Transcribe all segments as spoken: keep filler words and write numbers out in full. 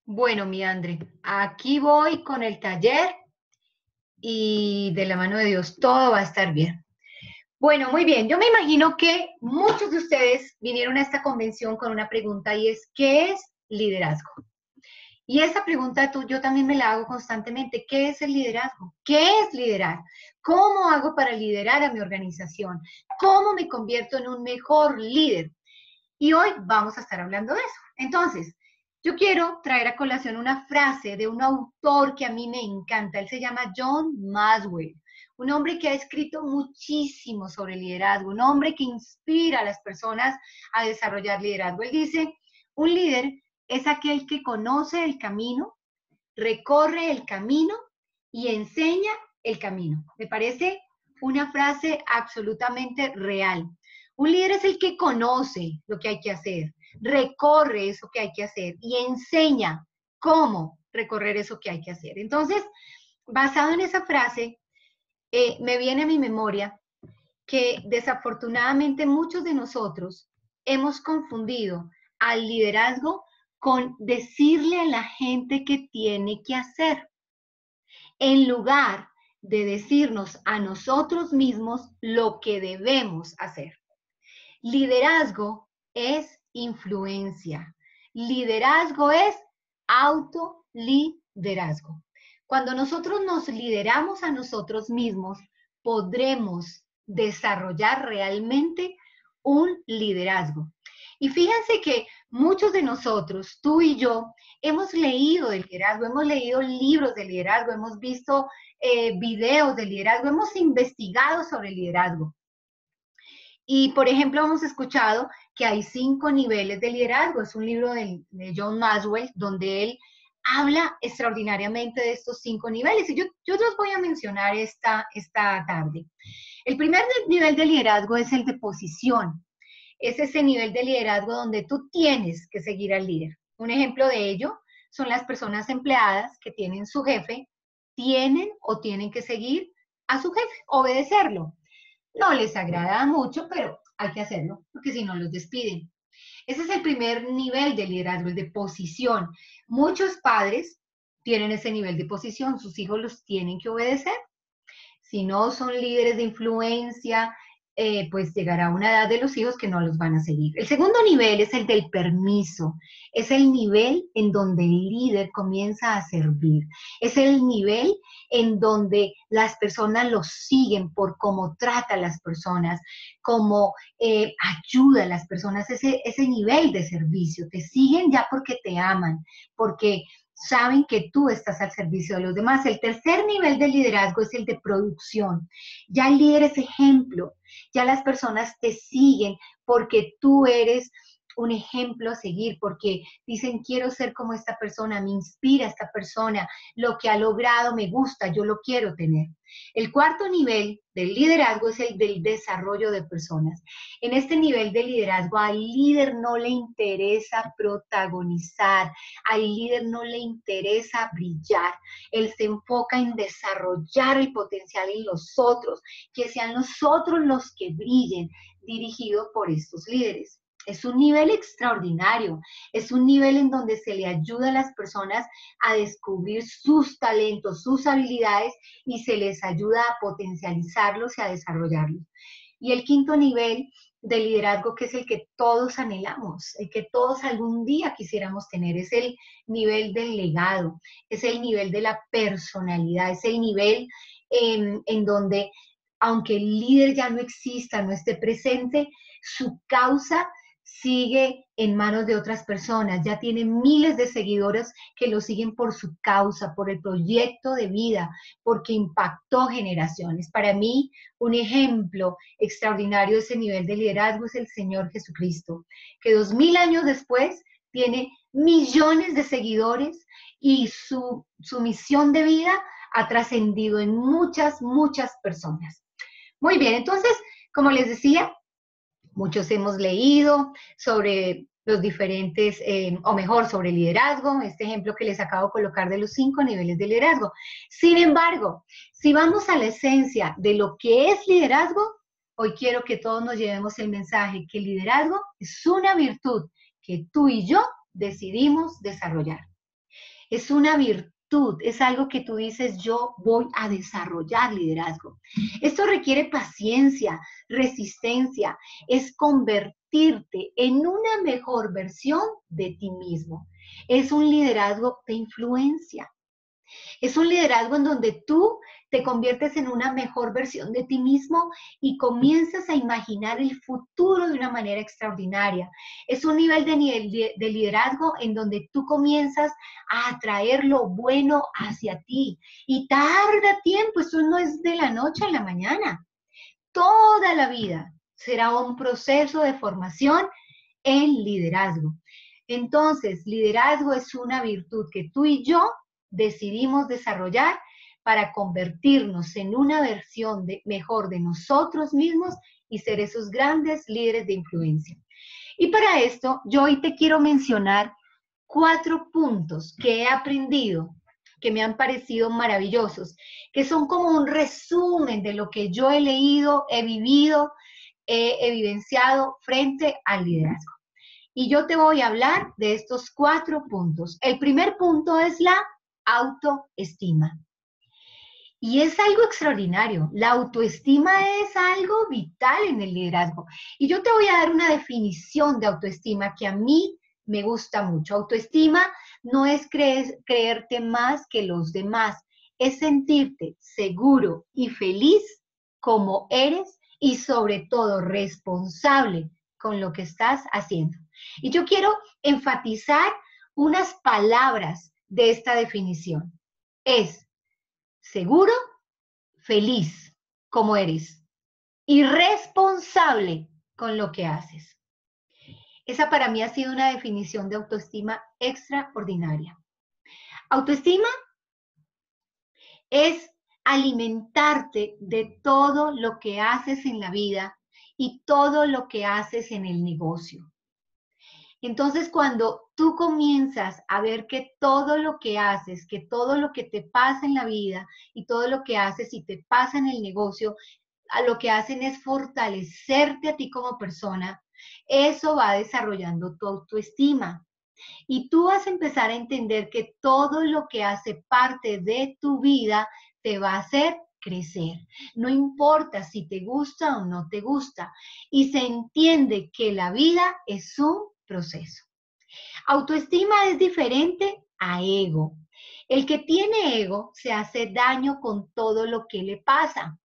Bueno, mi André, aquí voy con el taller y de la mano de Dios todo va a estar bien. Bueno, muy bien. Yo me imagino que muchos de ustedes vinieron a esta convención con una pregunta y es, ¿qué es liderazgo? Y esa pregunta tú, yo también me la hago constantemente. ¿Qué es el liderazgo? ¿Qué es liderar? ¿Cómo hago para liderar a mi organización? ¿Cómo me convierto en un mejor líder? Y hoy vamos a estar hablando de eso. Entonces, yo quiero traer a colación una frase de un autor que a mí me encanta. Él se llama John Maswell, un hombre que ha escrito muchísimo sobre liderazgo, un hombre que inspira a las personas a desarrollar liderazgo. Él dice, un líder es aquel que conoce el camino, recorre el camino y enseña el camino. Me parece una frase absolutamente real. Un líder es el que conoce lo que hay que hacer, recorre eso que hay que hacer y enseña cómo recorrer eso que hay que hacer. Entonces, basado en esa frase, eh, me viene a mi memoria que desafortunadamente muchos de nosotros hemos confundido al liderazgo con decirle a la gente que tiene que hacer, en lugar de decirnos a nosotros mismos lo que debemos hacer. Liderazgo es influencia. Liderazgo es autoliderazgo. Cuando nosotros nos lideramos a nosotros mismos, podremos desarrollar realmente un liderazgo. Y fíjense que muchos de nosotros, tú y yo, hemos leído de liderazgo, hemos leído libros de liderazgo, hemos visto eh, videos de liderazgo, hemos investigado sobre liderazgo. Y, por ejemplo, hemos escuchado que hay cinco niveles de liderazgo. Es un libro de, de John Maswell donde él habla extraordinariamente de estos cinco niveles. Y yo, yo los voy a mencionar esta, esta tarde. El primer nivel de liderazgo es el de posición. Es ese nivel de liderazgo donde tú tienes que seguir al líder. Un ejemplo de ello son las personas empleadas que tienen su jefe, tienen o tienen que seguir a su jefe, obedecerlo. No les agrada mucho, pero hay que hacerlo, porque si no los despiden. Ese es el primer nivel de liderazgo, el de posición. Muchos padres tienen ese nivel de posición, sus hijos los tienen que obedecer. Si no son líderes de influencia, eh, pues llegará una edad de los hijos que no los van a seguir. El segundo nivel es el del permiso. Es el nivel en donde el líder comienza a servir. Es el nivel en donde las personas lo siguen por cómo trata a las personas, cómo eh, ayuda a las personas, ese, ese nivel de servicio. Te siguen ya porque te aman, porque saben que tú estás al servicio de los demás. El tercer nivel de liderazgo es el de producción. Ya el líder es ejemplo, ya las personas te siguen porque tú eres un ejemplo a seguir, porque dicen, quiero ser como esta persona, me inspira esta persona, lo que ha logrado me gusta, yo lo quiero tener. El cuarto nivel del liderazgo es el del desarrollo de personas. En este nivel de liderazgo al líder no le interesa protagonizar, al líder no le interesa brillar, él se enfoca en desarrollar el potencial en los otros, que sean los otros los que brillen, dirigido por estos líderes. Es un nivel extraordinario, es un nivel en donde se le ayuda a las personas a descubrir sus talentos, sus habilidades y se les ayuda a potencializarlos y a desarrollarlos. Y el quinto nivel de liderazgo, que es el que todos anhelamos, el que todos algún día quisiéramos tener, es el nivel del legado, es el nivel de la personalidad, es el nivel en, en donde, aunque el líder ya no exista, no esté presente, su causa sigue en manos de otras personas, ya tiene miles de seguidores que lo siguen por su causa, por el proyecto de vida, porque impactó generaciones. Para mí, un ejemplo extraordinario de ese nivel de liderazgo es el Señor Jesucristo, que dos mil años después tiene millones de seguidores y su, su misión de vida ha trascendido en muchas, muchas personas. Muy bien, entonces, como les decía, muchos hemos leído sobre los diferentes, eh, o mejor, sobre liderazgo, este ejemplo que les acabo de colocar de los cinco niveles de liderazgo. Sin embargo, si vamos a la esencia de lo que es liderazgo, hoy quiero que todos nos llevemos el mensaje que el liderazgo es una virtud que tú y yo decidimos desarrollar. Es una virtud, es algo que tú dices, yo voy a desarrollar liderazgo. Esto requiere paciencia, resistencia, es convertirte en una mejor versión de ti mismo. Es un liderazgo de influencia. Es un liderazgo en donde tú te conviertes en una mejor versión de ti mismo y comienzas a imaginar el futuro de una manera extraordinaria. Es un nivel de, nivel de liderazgo en donde tú comienzas a atraer lo bueno hacia ti. Y tarda tiempo, eso no es de la noche a la mañana. Toda la vida será un proceso de formación en liderazgo. Entonces, liderazgo es una virtud que tú y yo decidimos desarrollar para convertirnos en una versión de, mejor de nosotros mismos y ser esos grandes líderes de influencia. Y para esto, yo hoy te quiero mencionar cuatro puntos que he aprendido, que me han parecido maravillosos, que son como un resumen de lo que yo he leído, he vivido, he evidenciado frente al liderazgo. Y yo te voy a hablar de estos cuatro puntos. El primer punto es la autoestima. Y es algo extraordinario. La autoestima es algo vital en el liderazgo. Y yo te voy a dar una definición de autoestima que a mí me gusta mucho. Autoestima no es creer, creerte más que los demás, es sentirte seguro y feliz como eres y sobre todo responsable con lo que estás haciendo. Y yo quiero enfatizar unas palabras de esta definición. Es seguro, feliz como eres y responsable con lo que haces. Esa para mí ha sido una definición de autoestima extraordinaria. Autoestima es alimentarte de todo lo que haces en la vida y todo lo que haces en el negocio. Entonces, cuando tú comienzas a ver que todo lo que haces, que todo lo que te pasa en la vida y todo lo que haces y te pasa en el negocio, a lo que hacen es fortalecerte a ti como persona, eso va desarrollando tu autoestima. Y tú vas a empezar a entender que todo lo que hace parte de tu vida te va a hacer crecer. No importa si te gusta o no te gusta. Y se entiende que la vida es un proceso. Autoestima es diferente a ego. El que tiene ego se hace daño con todo lo que le pasa.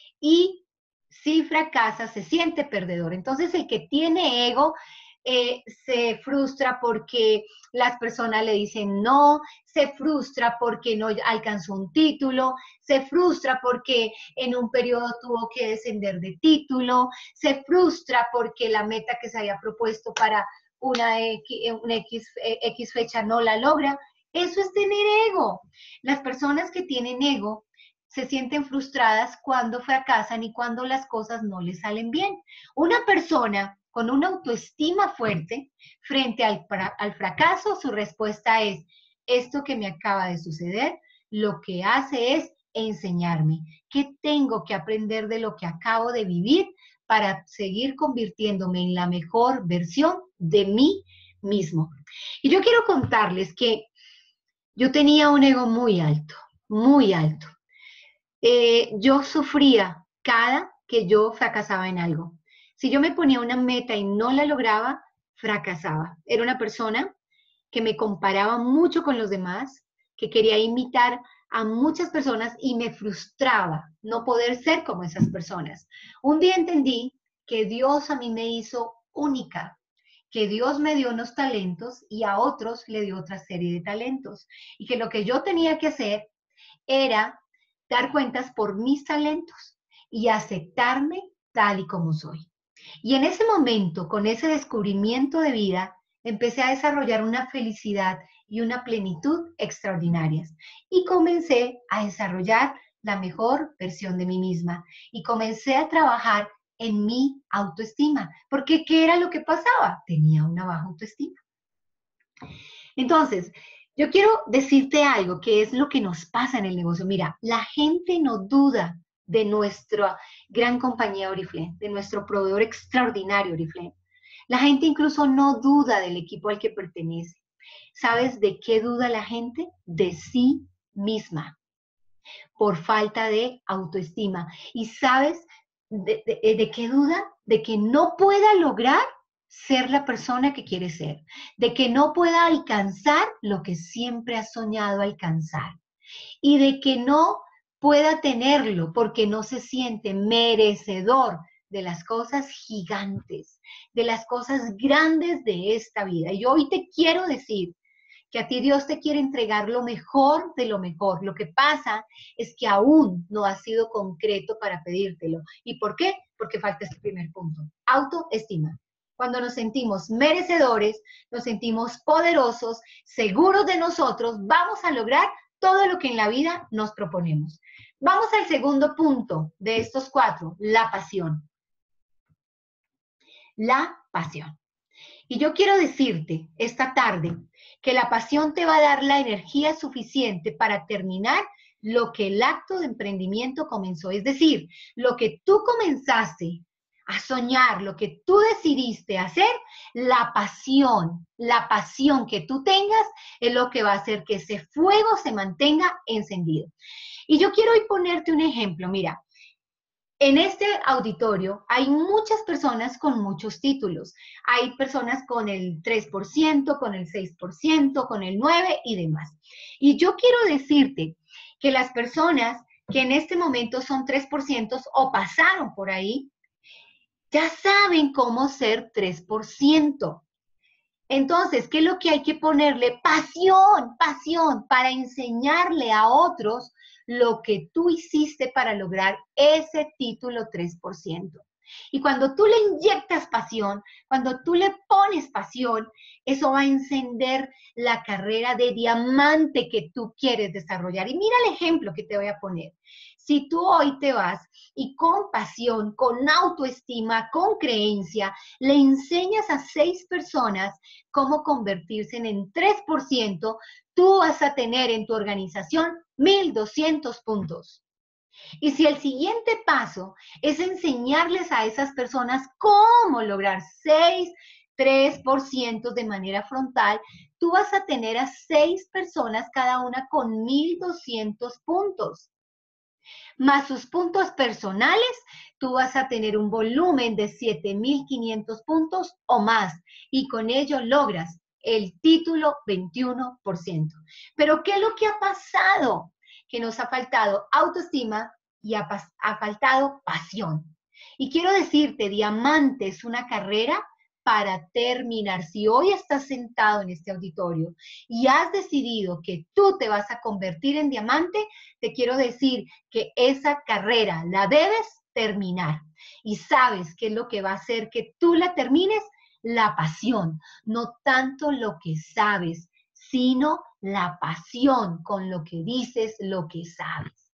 Y si fracasa, se siente perdedor. Entonces, el que tiene ego eh, se frustra porque las personas le dicen no, se frustra porque no alcanzó un título, se frustra porque en un periodo tuvo que descender de título, se frustra porque la meta que se había propuesto para una X, una X, X fecha no la logra. Eso es tener ego. Las personas que tienen ego se sienten frustradas cuando fracasan y cuando las cosas no les salen bien. Una persona con una autoestima fuerte frente al, al fracaso, su respuesta es, esto que me acaba de suceder, lo que hace es enseñarme qué tengo que aprender de lo que acabo de vivir para seguir convirtiéndome en la mejor versión de mí mismo. Y yo quiero contarles que yo tenía un ego muy alto, muy alto. Eh, yo sufría cada que yo fracasaba en algo. Si yo me ponía una meta y no la lograba, fracasaba. Era una persona que me comparaba mucho con los demás, que quería imitar a muchas personas y me frustraba no poder ser como esas personas. Un día entendí que Dios a mí me hizo única, que Dios me dio unos talentos y a otros le dio otra serie de talentos, y que lo que yo tenía que hacer era dar cuentas por mis talentos y aceptarme tal y como soy. Y en ese momento, con ese descubrimiento de vida, empecé a desarrollar una felicidad y una plenitud extraordinarias. Y comencé a desarrollar la mejor versión de mí misma. Y comencé a trabajar en mi autoestima. Porque ¿qué era lo que pasaba? Tenía una baja autoestima. Entonces, yo quiero decirte algo que es lo que nos pasa en el negocio. Mira, la gente no duda de nuestra gran compañía Oriflame, de nuestro proveedor extraordinario Oriflame. La gente incluso no duda del equipo al que pertenece. ¿Sabes de qué duda la gente? De sí misma, por falta de autoestima. ¿Y sabes de, de, de qué duda? De que no pueda lograr ser la persona que quiere ser, de que no pueda alcanzar lo que siempre ha soñado alcanzar y de que no pueda tenerlo porque no se siente merecedor de las cosas gigantes, de las cosas grandes de esta vida. Y yo hoy te quiero decir que a ti Dios te quiere entregar lo mejor de lo mejor. Lo que pasa es que aún no ha sido concreto para pedírtelo. ¿Y por qué? Porque falta este primer punto, autoestima. Cuando nos sentimos merecedores, nos sentimos poderosos, seguros de nosotros, vamos a lograr todo lo que en la vida nos proponemos. Vamos al segundo punto de estos cuatro, la pasión. La pasión. Y yo quiero decirte esta tarde que la pasión te va a dar la energía suficiente para terminar lo que el acto de emprendimiento comenzó. Es decir, lo que tú comenzaste a soñar, lo que tú decidiste hacer, la pasión, la pasión que tú tengas es lo que va a hacer que ese fuego se mantenga encendido. Y yo quiero hoy ponerte un ejemplo. Mira, en este auditorio hay muchas personas con muchos títulos. Hay personas con el tres por ciento, con el seis por ciento, con el nueve por ciento y demás. Y yo quiero decirte que las personas que en este momento son tres por ciento o pasaron por ahí, ya saben cómo ser tres por ciento. Entonces, ¿qué es lo que hay que ponerle? Pasión, pasión, para enseñarle a otros lo que tú hiciste para lograr ese título tres por ciento. Y cuando tú le inyectas pasión, cuando tú le pones pasión, eso va a encender la carrera de diamante que tú quieres desarrollar. Y mira el ejemplo que te voy a poner. Si tú hoy te vas y con pasión, con autoestima, con creencia, le enseñas a seis personas cómo convertirse en tres por ciento, tú vas a tener en tu organización mil doscientos puntos. Y si el siguiente paso es enseñarles a esas personas cómo lograr seis, tres por ciento de manera frontal, tú vas a tener a seis personas cada una con mil doscientos puntos. Más sus puntos personales, tú vas a tener un volumen de siete mil quinientos puntos o más y con ello logras el título veintiuno por ciento. Pero ¿qué es lo que ha pasado? Que nos ha faltado autoestima y ha, ha faltado pasión. Y quiero decirte, diamante es una carrera para terminar. Si hoy estás sentado en este auditorio y has decidido que tú te vas a convertir en diamante, te quiero decir que esa carrera la debes terminar. Y sabes qué es lo que va a hacer que tú la termines, la pasión, no tanto lo que sabes, sino la pasión con lo que dices, lo que sabes.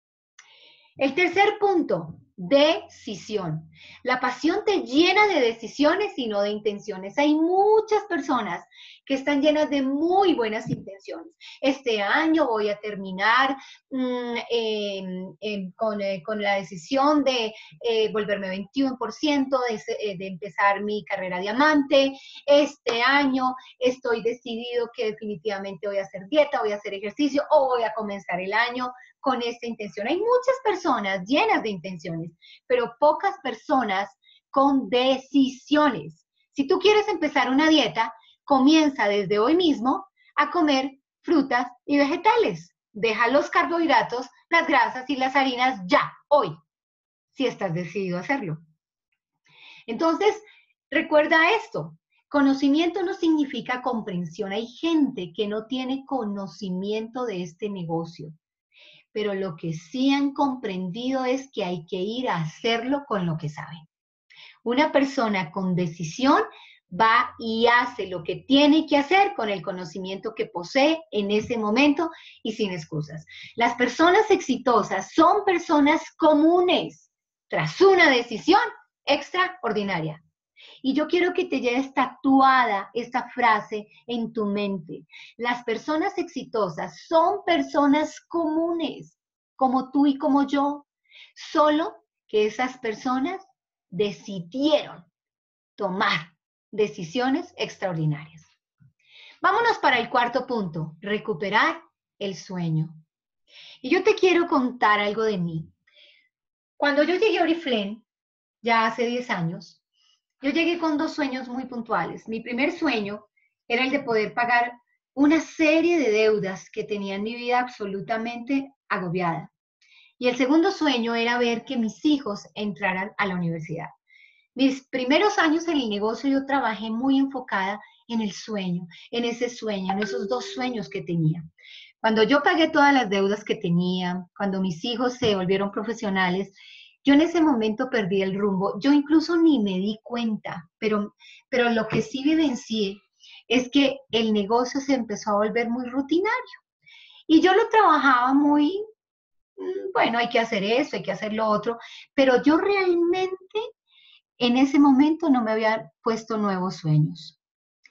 El tercer punto, decisión. La pasión te llena de decisiones y no de intenciones. Hay muchas personas que están llenas de muy buenas intenciones. Este año voy a terminar mmm, eh, eh, con, eh, con la decisión de eh, volverme veintiuno por ciento, de, de empezar mi carrera diamante. Este año estoy decidido que definitivamente voy a hacer dieta, voy a hacer ejercicio o voy a comenzar el año con esta intención. Hay muchas personas llenas de intenciones, pero pocas personas con decisiones. Si tú quieres empezar una dieta, comienza desde hoy mismo a comer frutas y vegetales. Deja los carbohidratos, las grasas y las harinas ya, hoy, si estás decidido a hacerlo. Entonces, recuerda esto. Conocimiento no significa comprensión. Hay gente que no tiene conocimiento de este negocio, pero lo que sí han comprendido es que hay que ir a hacerlo con lo que saben. Una persona con decisión va y hace lo que tiene que hacer con el conocimiento que posee en ese momento y sin excusas. Las personas exitosas son personas comunes tras una decisión extraordinaria. Y yo quiero que te lleves tatuada esta frase en tu mente. Las personas exitosas son personas comunes, como tú y como yo, solo que esas personas decidieron tomar decisiones extraordinarias. Vámonos para el cuarto punto, recuperar el sueño. Y yo te quiero contar algo de mí. Cuando yo llegué a Oriflame, ya hace diez años, yo llegué con dos sueños muy puntuales. Mi primer sueño era el de poder pagar una serie de deudas que tenía en mi vida absolutamente agobiada. Y el segundo sueño era ver que mis hijos entraran a la universidad. Mis primeros años en el negocio yo trabajé muy enfocada en el sueño, en ese sueño, en esos dos sueños que tenía. Cuando yo pagué todas las deudas que tenía, cuando mis hijos se volvieron profesionales, yo en ese momento perdí el rumbo. Yo incluso ni me di cuenta, pero, pero lo que sí vivencié es que el negocio se empezó a volver muy rutinario. Y yo lo trabajaba muy, bueno, hay que hacer eso, hay que hacer lo otro, pero yo realmente en ese momento no me había puesto nuevos sueños.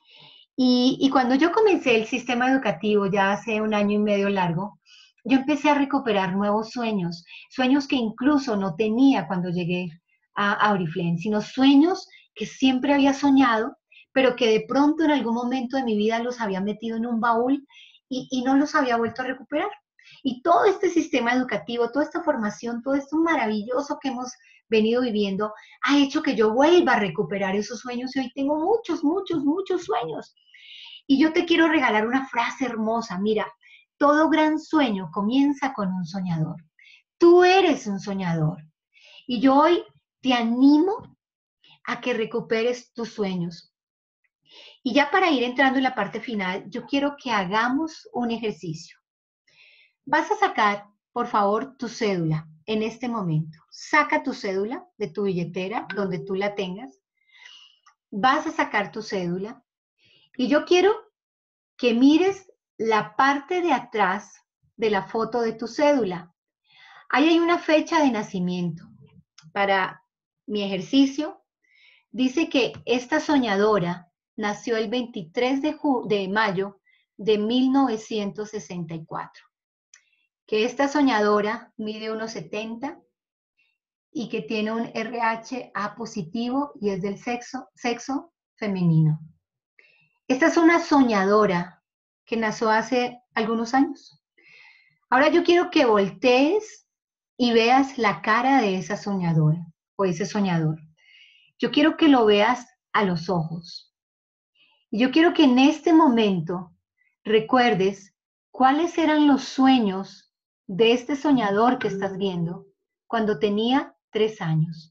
Y, y cuando yo comencé el sistema educativo ya hace un año y medio largo, yo empecé a recuperar nuevos sueños, sueños que incluso no tenía cuando llegué a, a Oriflame, sino sueños que siempre había soñado, pero que de pronto en algún momento de mi vida los había metido en un baúl y, y no los había vuelto a recuperar. Y todo este sistema educativo, toda esta formación, todo esto maravilloso que hemos venido viviendo, ha hecho que yo vuelva a recuperar esos sueños y hoy tengo muchos, muchos, muchos sueños. Y yo te quiero regalar una frase hermosa. Mira, todo gran sueño comienza con un soñador. Tú eres un soñador. Y yo hoy te animo a que recuperes tus sueños. Y ya para ir entrando en la parte final, yo quiero que hagamos un ejercicio. Vas a sacar, por favor, tu cédula en este momento. Saca tu cédula de tu billetera, donde tú la tengas. Vas a sacar tu cédula. Y yo quiero que mires la parte de atrás de la foto de tu cédula. Ahí hay una fecha de nacimiento. Para mi ejercicio, dice que esta soñadora nació el veintitrés de, de mayo de mil novecientos sesenta y cuatro. Que esta soñadora mide uno setenta y que tiene un R H A positivo y es del sexo, sexo femenino. Esta es una soñadora que nació hace algunos años. Ahora yo quiero que voltees y veas la cara de esa soñadora o ese soñador. Yo quiero que lo veas a los ojos. Y yo quiero que en este momento recuerdes cuáles eran los sueños de este soñador que estás viendo cuando tenía tres años.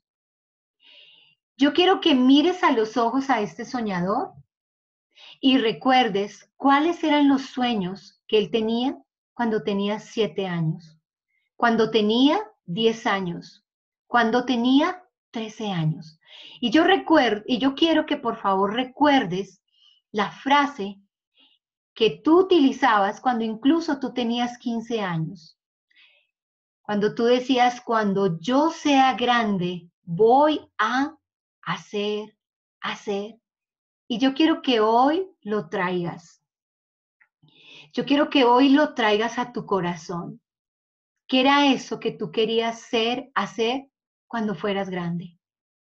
Yo quiero que mires a los ojos a este soñador y recuerdes cuáles eran los sueños que él tenía cuando tenía siete años, cuando tenía diez años, cuando tenía trece años. Y yo recuerdo, y yo quiero que por favor recuerdes la frase que tú utilizabas cuando incluso tú tenías quince años. Cuando tú decías, cuando yo sea grande, voy a hacer, hacer. Y yo quiero que hoy lo traigas. Yo quiero que hoy lo traigas a tu corazón. ¿Qué era eso que tú querías ser, hacer cuando fueras grande?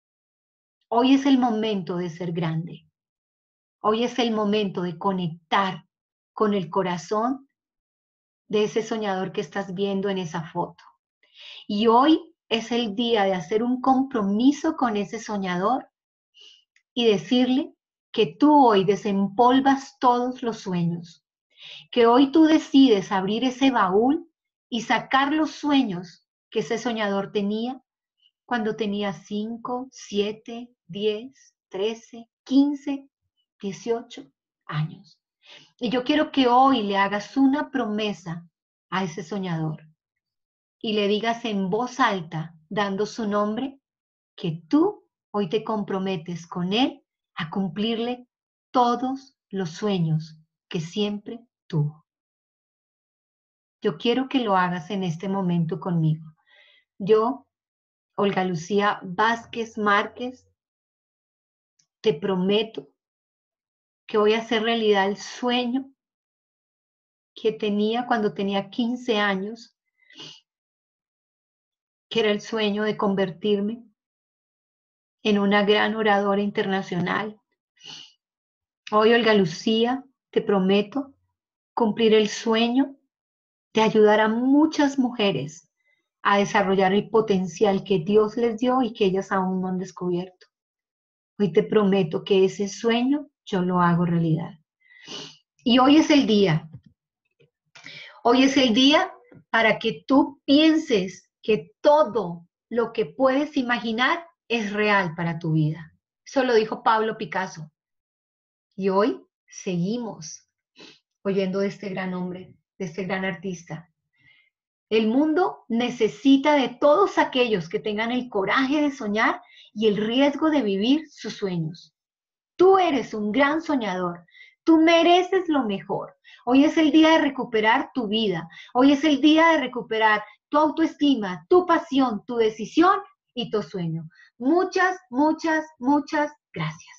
Hoy es el momento de ser grande. Hoy es el momento de conectar con el corazón de ese soñador que estás viendo en esa foto. Y hoy es el día de hacer un compromiso con ese soñador y decirle que tú hoy desempolvas todos los sueños, que hoy tú decides abrir ese baúl y sacar los sueños que ese soñador tenía cuando tenía cinco, siete, diez, trece, quince, dieciocho años. Y yo quiero que hoy le hagas una promesa a ese soñador y le digas en voz alta, dando su nombre, que tú hoy te comprometes con él a cumplirle todos los sueños que siempre tuvo. Yo quiero que lo hagas en este momento conmigo. Yo, Olga Lucía Vázquez Márquez, te prometo que voy a hacer realidad el sueño que tenía cuando tenía quince años, que era el sueño de convertirme en una gran oradora internacional. Hoy, Olga Lucía, te prometo cumplir el sueño de ayudar a muchas mujeres a desarrollar el potencial que Dios les dio y que ellas aún no han descubierto. Hoy te prometo que ese sueño yo lo hago realidad. Y hoy es el día. Hoy es el día para que tú pienses que todo lo que puedes imaginar es real para tu vida. Eso lo dijo Pablo Picasso. Y hoy seguimos oyendo de este gran hombre, de este gran artista. El mundo necesita de todos aquellos que tengan el coraje de soñar y el riesgo de vivir sus sueños. Tú eres un gran soñador. Tú mereces lo mejor. Hoy es el día de recuperar tu vida. Hoy es el día de recuperar tu autoestima, tu pasión, tu decisión y tu sueño. Muchas, muchas, muchas gracias.